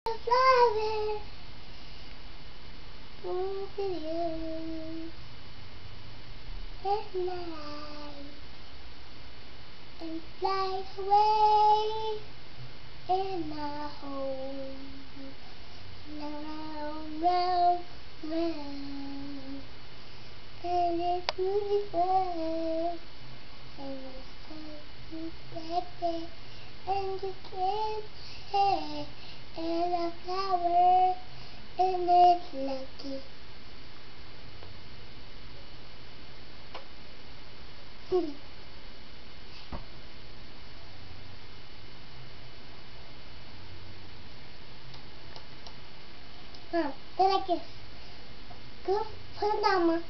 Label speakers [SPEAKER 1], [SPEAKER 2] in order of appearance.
[SPEAKER 1] flower moves with you at night and flies away in a hole and around, round, round, and it's beautiful and it's time back there and you can't say and a flower and it's lucky. Then I guess go put it down, Ma.